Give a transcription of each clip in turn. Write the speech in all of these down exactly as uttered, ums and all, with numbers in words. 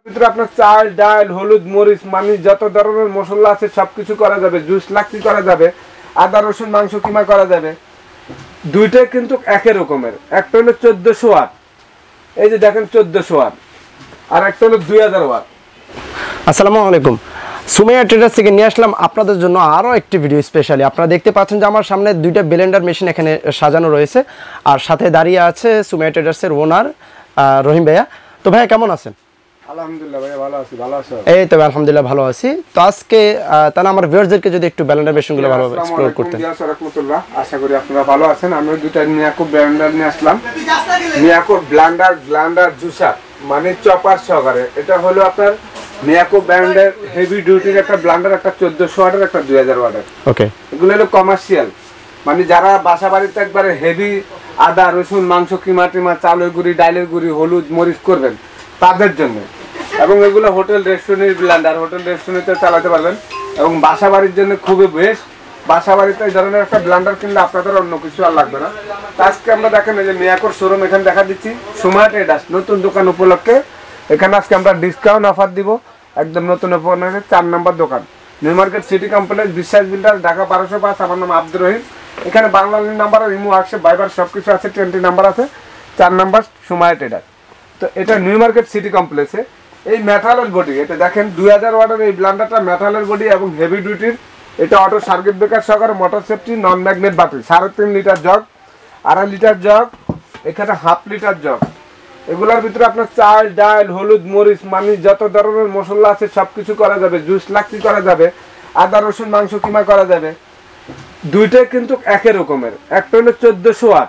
ভিতরে আপনার চাল ডাল হলুদ মরিচ মানে যত ধরনের মশলা আছে সবকিছু করা যাবে, জুস লাক্সি করা যাবে, আদা রসুন মাংস কিমা করা যাবে। দুইটাই কিন্তু একই রকমের, একটা হলো চোদ্দশো ওয়াট, এই যে দেখেন চোদ্দশো ওয়াট, আর একটা হলো দুই হাজার ওয়াট। আসসালামু আলাইকুম, সুমাইয়া ট্রেডার্স থেকে নিয়ে আসলাম আপনাদের জন্য আরও একটি ভিডিও স্পেশালি। আপনারা দেখতে পাচ্ছেন যে আমার সামনে দুইটা ব্লেন্ডার মেশিন এখানে সাজানো রয়েছে, আর সাথে দাঁড়িয়ে আছে সুমাইয়া ট্রেডার্সের ওনার রহিম ভাইয়া। তো ভাইয়া কেমন আছেন? আলহামদুলিল্লাহ ভাই ভালো আছি। ভালো আছো? এই তো আলহামদুলিল্লাহ ভালো আছি। তো আজকে তাহলে আমার ভিউয়ারদেরকে যদি একটু ব্লেন্ডার মেশিনগুলো ভালোভাবে এক্সপ্লোর করতেন। আশা করি আপনারা ভালো আছেন। আমি দুইটা মিয়াকো ব্লেন্ডার নিয়ে আসলাম, মিয়াকো ব্লেন্ডার ব্লেন্ডার জুসার মানে চপার সহকারে। এটা হলো আপনার মিয়াকো ব্র্যান্ডের হেভি ডিউটির একটা ব্লেন্ডার, একটা চোদ্দশো ওয়াটের, একটা দুই হাজার ওয়াটের। ওকে, এগুলো হলো কমার্শিয়াল, মানে যারা বাসা বাড়িতে একবারে হেভি আদা রসুন মাংস কিমা টিমা চালের গুঁড়ি ডাইলের গুঁড়ি হলুদ মরিচ করবেন তাদের জন্য। এবং এগুলো হোটেল রেস্টুরেন্টের ব্লেন্ডার, হোটেল রেস্টুরেন্টে চালাতে পারবেন। এবং বাসা বাড়ির জন্য খুবই বেস্ট। বাসা বাড়িতে এই ধরনের একটা ব্লেন্ডার কিনলে আপনাদের অন্য কিছু আর লাগবে না। আজকে আমরা দেখেন এই যে মিয়াকোর শোরুম এখানে দেখা দিচ্ছি, সুমাইয়া ট্রেডার্স নতুন দোকান উপলক্ষে এখানে আজকে আমরা ডিসকাউন্ট অফার দিব। একদম নতুন ওপেনের চার নম্বর দোকান, new market city complex, Biswas builder, Dhaka বারোশো পাঁচ। আমার নাম আব্দুর রহিম। এখানে বাংলা নাম্বার, ইমো আসছে, বাইবার সব কিছু আছে, টোয়েন্টি নাম্বার আছে, চার নাম্বার সুমাইয়া ট্রেডার্স। তো এটা নিউ মার্কেট সিটি কমপ্লেক্সে এই মেটালের বডি, এটা দেখেন দুই হাজার ওয়াটের এই ব্লেন্ডারটা মেটালের বডি এবং হেভি ডিউটির। এটা অটো সার্কিট ব্রেকার সহকারে, মোটর সেফটি, নন ম্যাগনেট বাটি, সাড়ে তিন লিটার জগ, আড়াই লিটার জগ, এখানে হাফ লিটার জগ। এগুলোর ভিতরে আপনার চাল ডাল হলুদ মরিচ মানে যত ধরনের মশলা আছে সবকিছু করা যাবে, জুস লাক্সি করা যাবে, আদা রসুন মাংস কিমা করা যাবে। দুইটাই কিন্তু একই রকমের, একটা হলো চোদ্দশো ওয়াট,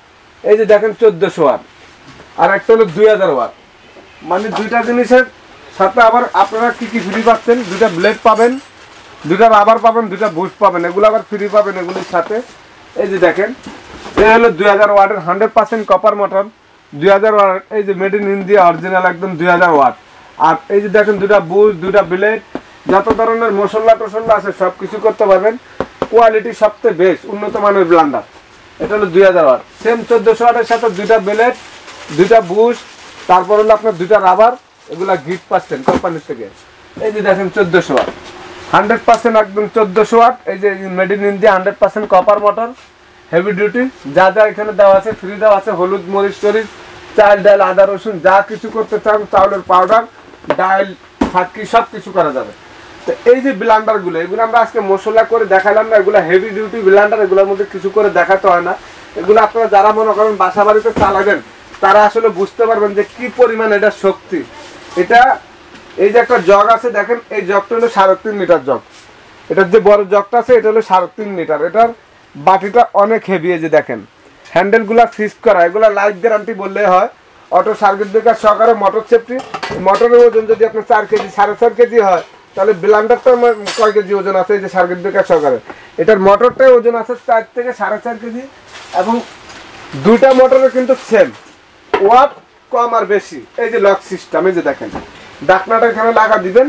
এই যে দেখেন চোদ্দশো ওয়াট, আর একটা হলো দুই হাজার ওয়াট। মানে দুইটা জিনিসের সাথে আবার আপনারা কি কি ফ্রি পাচ্ছেন, দুইটা ব্লেড পাবেন, দুইটা রাবার পাবেন, দুইটা বুস্ট পাবেন, এগুলো আবার ফ্রি পাবেন এগুলির সাথে। এই যে দেখেন এই হলো দুই হাজার ওয়াটের হান্ড্রেড পার্সেন্ট কপার মোটর, দুই হাজার ওয়াট, এই যে মেড ইন ইন্ডিয়া অরিজিনাল একদম দুই হাজার ওয়াট। আর এই যে দেখেন দুইটা বুস্ট, দুইটা ব্লেড, যত ধরনের মশলা টসলা আছে সব কিছু করতে পারবেন। কোয়ালিটি সবচেয়ে বেস্ট, উন্নত মানের ব্লেন্ডার। এটা হলো দুই হাজার ওয়াট, সেম চোদ্দশো ওয়াটের সাথে দুইটা ব্লেড, দুইটা বুস্ট, তারপর হলো আপনার দুইটা রাবার, এগুলা গিফট পাচ্ছেন কোম্পানির থেকে। এই যে দেখেন চোদ্দশো ওয়াট, হান্ড্রেড পার্সেন্ট একদম চোদ্দশো ওয়াট, এই যে made in India hundred percent copper motor, heavy duty. যা যা এখানে দেওয়া আছে ফ্রি দেওয়া আছে, হলুদ মরিচ টরিচ, চাল ডাল আদা রসুন যা কিছু করতে চান, চাউলের পাউডার ডাল ফাঁকি সব কিছু করা যাবে। তো এই যে ব্লেন্ডারগুলো, এগুলো আমরা আজকে মশলা করে দেখালাম না, এগুলো হেভি ডিউটি ব্লেন্ডার, এগুলোর মধ্যে কিছু করে দেখাতে হয় না। এগুলো আপনারা যারা মনে করেন বাসা বাড়িতে চালাবেন তারা আসলে বুঝতে পারবেন যে কি পরিমাণ এটা শক্তি। এটা এই যে একটা জগ আছে দেখেন, এই জগটা হলো সাড়ে তিন লিটার জগ, এটার যে বড় জগটা আছে এটা হলো সাড়ে তিন লিটার। এটার বাটিটা অনেক হেভি, এই যে দেখেন হ্যান্ডেলগুলা ফিক্স করা, এগুলো লাইফ গ্যারান্টি বললে হয়। অটো সার্কিট ব্রেকার সহকারে, মোটর সেফটি। মোটরের ওজন যদি আপনার চার কেজি সাড়ে চার কেজি হয় তাহলে ব্লেন্ডারটা কয় কেজি ওজন আছে, এই যে সার্কিট ব্রেকার সহকারে। এটার মোটরটাই ওজন আছে চার থেকে সাড়ে চার কেজি। এবং দুইটা মোটরে কিন্তু সেম ওয়াট, কম আর বেশি। এই যে লক সিস্টেম, এই যে দেখেন ডাকনাটা এখানে লাগা দিবেন,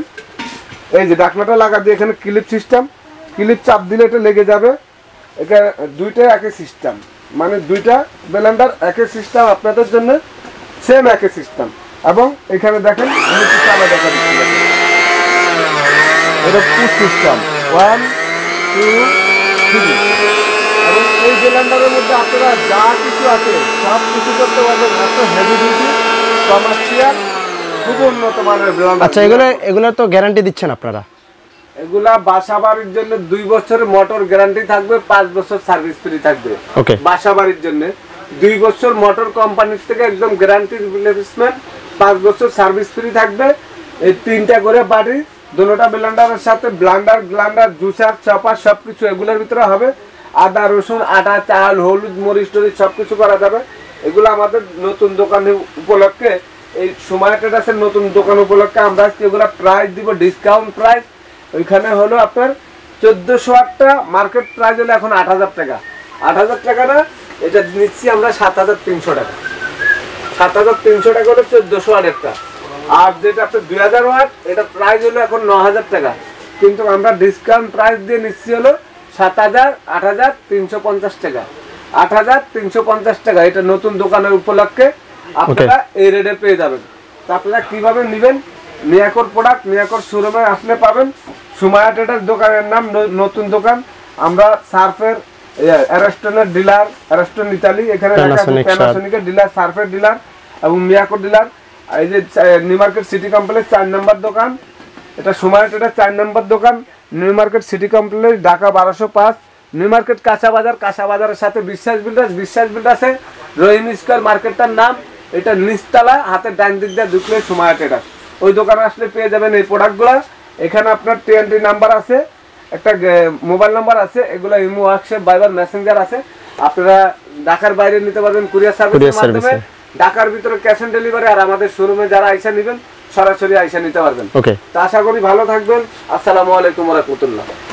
এই যে ডাকনাটা লাগা দিয়ে এখানে ক্লিপ সিস্টেম, ক্লিপ চাপ দিলে এটা লেগে যাবে। এখানে দুইটা একই সিস্টেম, মানে দুইটা ব্লেন্ডার একই সিস্টেম আপনাদের জন্য, সেম একই সিস্টেম। এবং এখানে দেখেন দেখেন এটা push system, one two three. এবং এই ব্লেন্ডারের মধ্যে আপনারা যা কিছু আছে সব কিছু করতে পারবেন। এত হেভি ডিউটি কমার্শিয়াল খুব উন্নত মানের ব্লেন্ডার। আচ্ছা, এগুলো এগুলো তো গ্যারান্টি দিচ্ছেন আপনারা? এগুলা বাসা বাড়ির জন্য দুই বছরের মোটর গ্যারান্টি থাকবে, পাঁচ বছর সার্ভিস ফ্রি থাকবে। ওকে, বাসা বাড়ির জন্য দুই বছর মোটর কোম্পানির থেকে একদম গ্যারান্টি রিপ্লেসমেন্ট, পাঁচ বছর সার্ভিস ফ্রি থাকবে। এই তিনটা করে বাড়ি দুটোটা ব্লেন্ডারের সাথে ব্লেন্ডার গ্লান্ডার জুসার চপার সবকিছু এগুলোর ভিতরে হবে। আদা রসুন আটা চাল হলুদ মরিচ টরিচ সবকিছু করা যাবে। এগুলো আমাদের নতুন দোকান উপলক্ষে, এই সুমাইয়া ট্রেডার্সের নতুন দোকান উপলক্ষে আমরা আজকে এগুলো প্রাইস দিব ডিসকাউন্ট প্রাইস। ওইখানে হলো আপনার চোদ্দশো ওয়াটটা মার্কেট প্রাইস হলো এখন আট হাজার টাকা। আট হাজার টাকা না, এটা নিচ্ছি আমরা সাত হাজার তিনশো টাকা। সাত হাজার তিনশো টাকা হলো চোদ্দশো ওয়াটেরটা। আর যেটা আপনার দুই হাজার ওয়াট, এটা প্রাইস হলো এখন ন হাজার টাকা, কিন্তু আমরা ডিসকাউন্ট প্রাইস দিয়ে নিচ্ছি হলো সাত হাজার আট হাজার তিনশো পঞ্চাশ টাকা। আট হাজার তিনশো পঞ্চাশ টাকা, এটা নতুন দোকানের উপলক্ষে আপনারা এই রেটে পেয়ে যাবেন। তা আপনারা কিভাবে নেবেন মিয়াকোর প্রোডাক্ট মিয়াকোর শোরুমে আসলে পাবেন। সুমাইয়া ট্রেডার্স দোকানের নাম, নতুন দোকান। আমরা সার্ফের অ্যারস্টনের ডিলার, অ্যারস্টন ইতালি, এখানে প্যানাসোনিকের ডিলার, সার্ফের ডিলার এবং মিয়াকোর ডিলার। এই যে নিউ মার্কেট সিটি কমপ্লেক্স চার নম্বর দোকান, এটা সুমাইয়া ট্রেডার্স চার নম্বর দোকান, new market city complex, Dhaka বারোশো পাঁচ। নিউ মার্কেট কাঁচা বাজার, কাঁচা বাজারের সাথে বিশ্বাস বিল্ডার্স, বিশ্বাস বিল্ডার্সে রহিম স্কয়ার মার্কেটটার নাম। এটা নিচতলা, হাতের ডান দিক দিয়ে ঢুকলে সুমাইয়া ট্রেডার্স, ওই দোকানে আসলে পেয়ে যাবেন এই প্রোডাক্টগুলো। এখানে আপনার টিএনটি নাম্বার আছে, একটা মোবাইল নাম্বার আছে, এগুলো ইমো, হোয়াটসঅ্যাপ, ভাইবার, মেসেঞ্জার আছে। আপনারা ঢাকার বাইরে নিতে পারবেন কুরিয়ার সার্ভিসের মাধ্যমে, ঢাকার ভিতরে ক্যাশ অন ডেলিভারি। আর আমাদের শোরুমে যারা আইসা নেবেন সরাসরি আইসা নিতে পারবেন। ওকে, তা আশা করি ভালো থাকবেন। আসসালামু আলাইকুম ওয়া রাহমাতুল্লাহ।